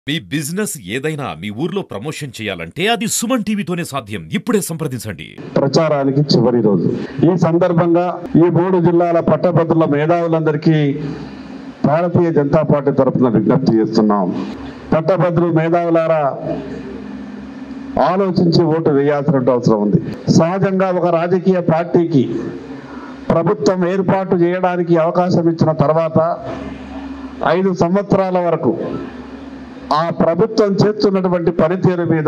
మీ business ఏదైనా మీ ఊర్లో promotion చేయాలంటే అది సుమన్ టీవీతోనే సాధ్యం. ఇప్పుడే సంప్రదించండి. ప్రచారానికి చివరి రోజు. ఈ సందర్భంగా ఈ 3 జిల్లాల పట్టభద్రుల మేధావులందరికీ భారతీయ జనతా పార్టీ తరఫున విజ్ఞప్తి చేస్తున్నాం. పట్టభద్రుల మేధావులారా, ఆలోచించి ఓటు వేయాల్సిన అవసరం ఉంది. సహజంగా ఒక రాజకీయ పార్టీకి ప్రభుత్వం ఏర్పాటు చేయడానికి అవకాశం ఇచ్చిన తర్వాత 5 సంవత్సరాల వరకు ఆ ప్రభుత్వం చేస్తున్నటువంటి పనితీరు మీద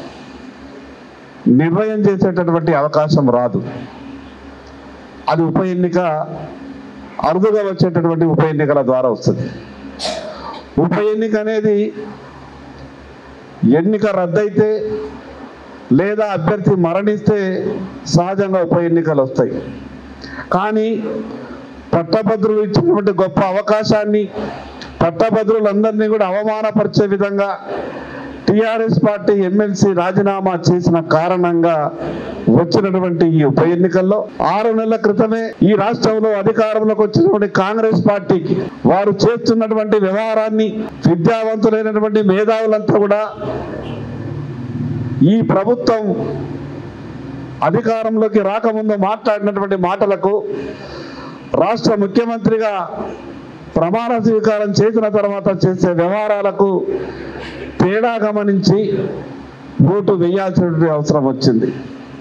నిర్ణయం చేసేటటువంటి అవకాశం రాదు. అది ఉప ఎన్నిక, అరుదుగా వచ్చేటటువంటి ఉప ఎన్నికల ద్వారా వస్తుంది. ఉప ఎన్నిక అనేది ఎన్నిక రద్దయితే లేదా అభ్యర్థి మరణిస్తే సహజంగా ఉప ఎన్నికలు వస్తాయి. కానీ పట్టభద్రులు ఇచ్చినటువంటి గొప్ప అవకాశాన్ని, పట్టభద్రులందరినీ కూడా అవమానపరిచే విధంగా టిఆర్ఎస్ పార్టీ ఎమ్మెల్సీ రాజీనామా చేసిన కారణంగా వచ్చినటువంటి ఈ ఉప ఎన్నికల్లో 6 నెలల క్రితమే ఈ రాష్ట్రంలో అధికారంలోకి వచ్చినటువంటి కాంగ్రెస్ పార్టీకి వారు చేస్తున్నటువంటి వ్యవహారాన్ని విద్యావంతులైనటువంటి మేధావులంతా కూడా ఈ ప్రభుత్వం అధికారంలోకి రాకముందు మాట్లాడినటువంటి మాటలకు, రాష్ట్ర ముఖ్యమంత్రిగా ప్రమాణ స్వీకారం చేసిన తర్వాత చేసే వ్యవహారాలకు తేడా గమనించి ఓటు వేయాల్సినటువంటి అవసరం వచ్చింది.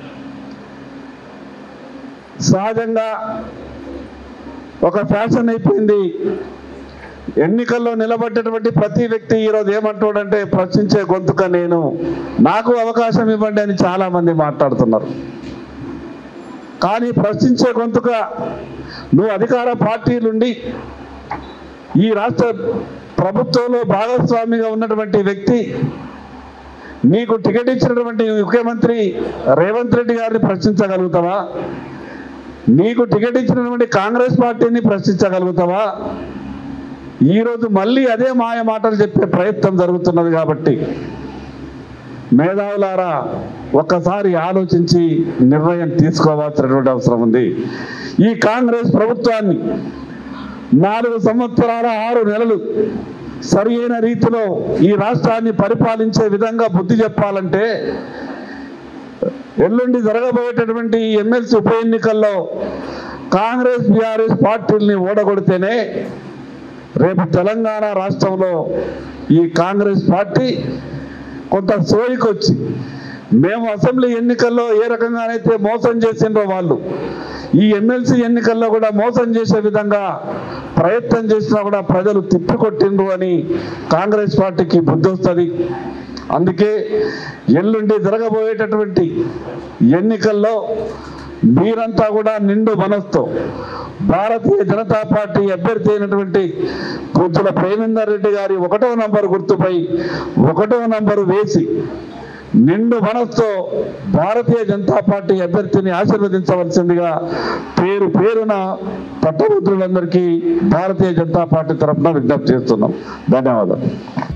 సహజంగా ఒక ఫ్యాషన్ అయిపోయింది. ఎన్నికల్లో నిలబడ్డటువంటి ప్రతి వ్యక్తి ఈరోజు ఏమంటాడంటే, ప్రశ్నించే గొంతుక నేను, నాకు అవకాశం ఇవ్వండి అని చాలా మంది మాట్లాడుతున్నారు. కానీ ప్రశ్నించే గొంతుక నువ్వు అధికార పార్టీ నుండి ఈ రాష్ట్ర ప్రభుత్వంలో భాగస్వామిగా ఉన్నటువంటి వ్యక్తి, నీకు టికెట్ ఇచ్చినటువంటి ముఖ్యమంత్రి రేవంత్ రెడ్డి గారిని ప్రశ్నించగలుగుతావా? నీకు టికెట్ ఇచ్చినటువంటి కాంగ్రెస్ పార్టీని ప్రశ్నించగలుగుతావా? ఈరోజు మళ్ళీ అదే మాయ మాటలు చెప్పే ప్రయత్నం జరుగుతున్నది. కాబట్టి మేధావులారా, ఒక్కసారి ఆలోచించి నిర్ణయం తీసుకోవాల్సినటువంటి అవసరం ఉంది. ఈ కాంగ్రెస్ ప్రభుత్వాన్ని 4 సంవత్సరాల 6 నెలలు సరి అయిన రీతిలో ఈ రాష్ట్రాన్ని పరిపాలించే విధంగా బుద్ధి చెప్పాలంటే, ఎల్లుండి జరగబోయేటటువంటి ఎమ్మెల్సీ ఉప ఎన్నికల్లో కాంగ్రెస్ బీఆర్ఎస్ పార్టీల్ని ఓడగొడితేనే రేపు తెలంగాణ రాష్ట్రంలో ఈ కాంగ్రెస్ పార్టీ కొంత సోయికొచ్చి, మేము అసెంబ్లీ ఎన్నికల్లో ఏ రకంగానైతే మోసం చేసిండ్రో వాళ్ళు ఈ ఎమ్మెల్సీ ఎన్నికల్లో కూడా మోసం చేసే విధంగా ప్రయత్నం చేసినా కూడా ప్రజలు తిప్పికొట్టిండ్రు అని కాంగ్రెస్ పార్టీకి బుద్ధి వస్తుంది. అందుకే ఎల్లుండి జరగబోయేటటువంటి ఎన్నికల్లో మీరంతా కూడా నిండు మనస్తో భారతీయ జనతా పార్టీ అభ్యర్థి అయినటువంటి పూజ్యుల ప్రేమేందర్ రెడ్డి గారి 1వ నంబర్ గుర్తుపై 1వ నంబరు వేసి నిండు మనస్తో భారతీయ జనతా పార్టీ అభ్యర్థిని ఆశీర్వదించవలసిందిగా పేరు పేరున పట్టభద్రులందరికీ భారతీయ జనతా పార్టీ తరఫున విజ్ఞప్తి చేస్తున్నాం. ధన్యవాదాలు.